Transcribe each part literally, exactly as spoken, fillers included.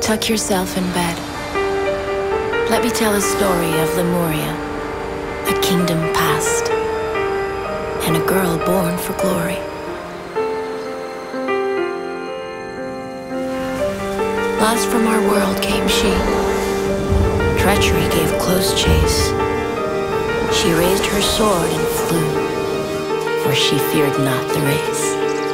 Tuck yourself in bed. Let me tell a story of Lemuria, a kingdom past, and a girl born for glory. Lost from our world came she. Treachery gave close chase. She raised her sword and flew, for she feared not the race.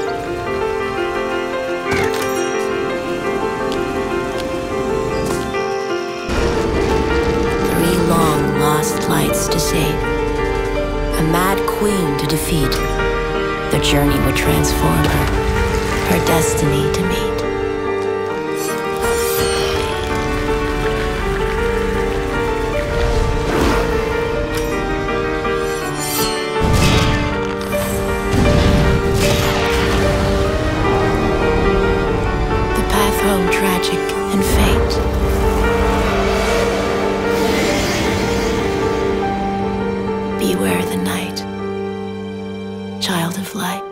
Three long lost lights to save, a mad queen to defeat. The journey would transform her, her destiny to meet. Home tragic and faint. Beware the night, child of light.